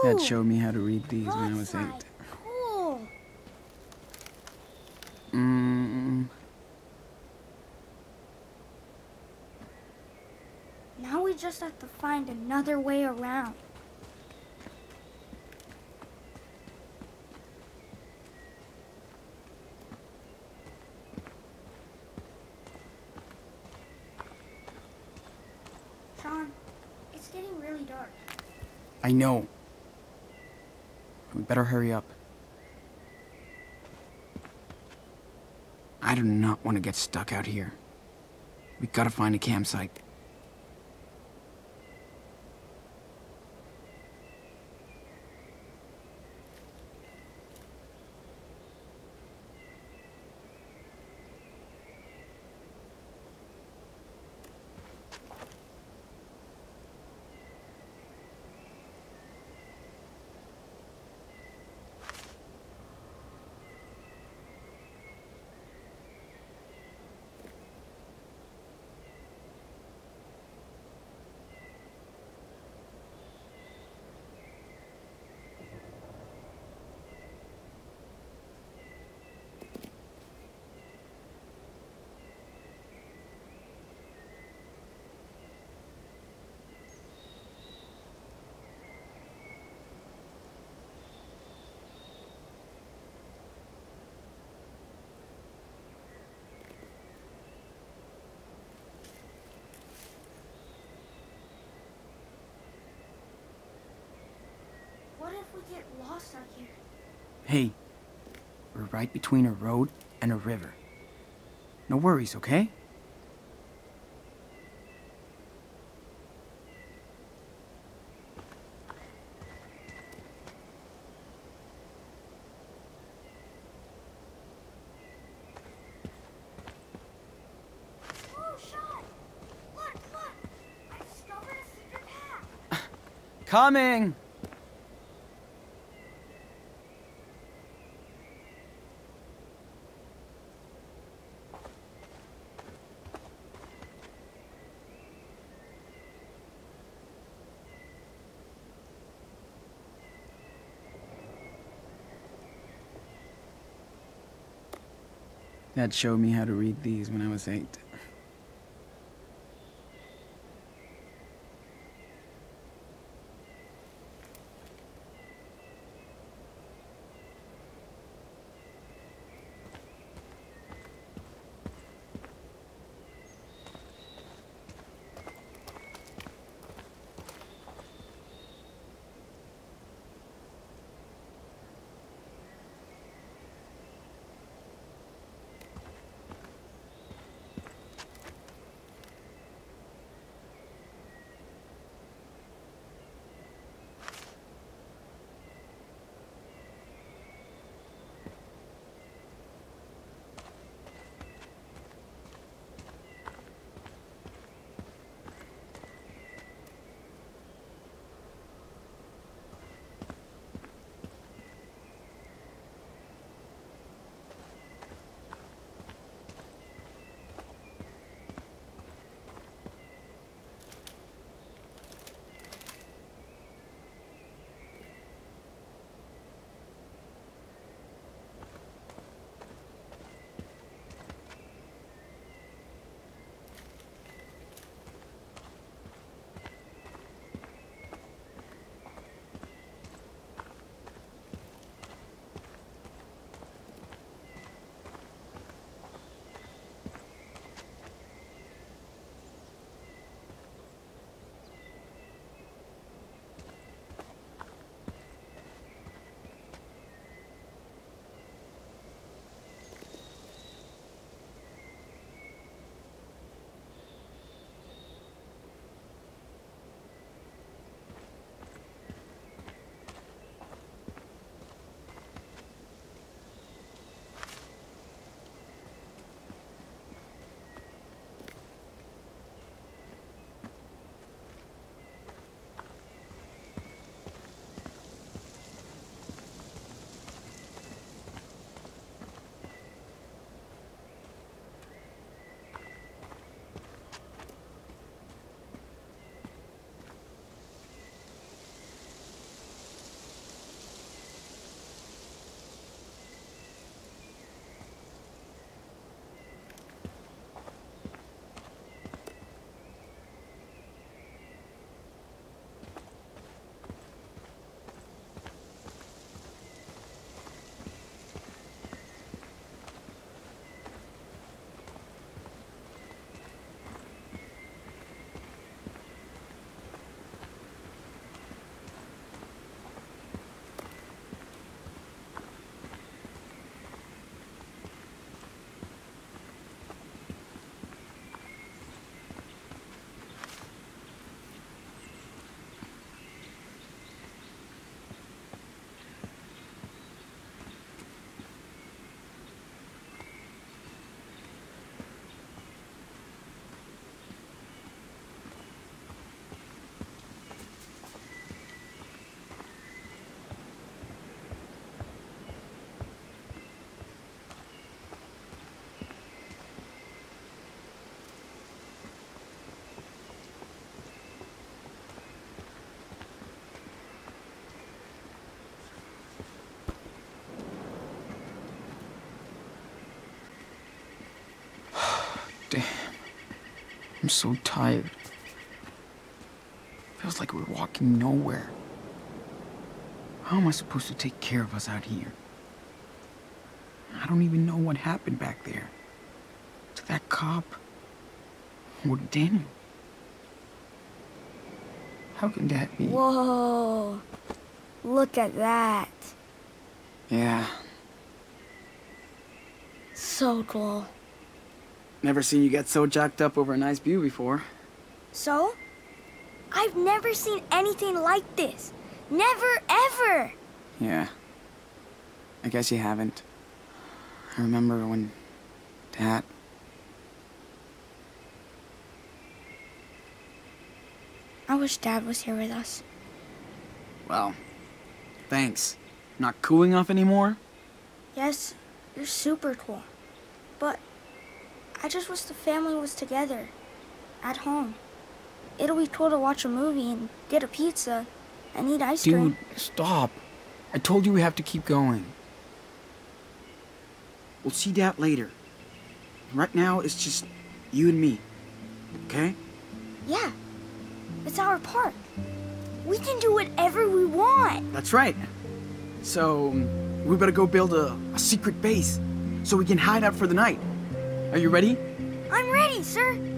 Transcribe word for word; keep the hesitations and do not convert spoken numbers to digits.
Dad showed me how to read these when I was Roadside. eight. Cool. Mm. Now we just have to find another way around. Sean, it's getting really dark. I know. We better hurry up. I do not want to get stuck out here. We gotta find a campsite. What if we get lost out here? Hey, we're right between a road and a river. No worries, okay? Oh, Sean! Look, look! I discovered a secret path! Coming! Dad showed me how to read these when I was eight. I'm so tired. Feels like we're walking nowhere. How am I supposed to take care of us out here? I don't even know what happened back there. To that cop. Or to Daniel. How can that be? Whoa. Look at that. Yeah. So cool. Never seen you get so jacked up over a nice view before. So? I've never seen anything like this. Never, ever. Yeah. I guess you haven't. I remember when Dad... I wish Dad was here with us. Well, thanks. Not cool enough anymore? Yes, you're super cool. But I just wish the family was together. At home. It'll be cool to watch a movie and get a pizza and eat ice cream. Dude, stop. I told you we have to keep going. We'll see Dad later. Right now, it's just you and me. Okay? Yeah. It's our park. We can do whatever we want. That's right. So, we better go build a, a secret base so we can hide out for the night. Are you ready? I'm ready, sir.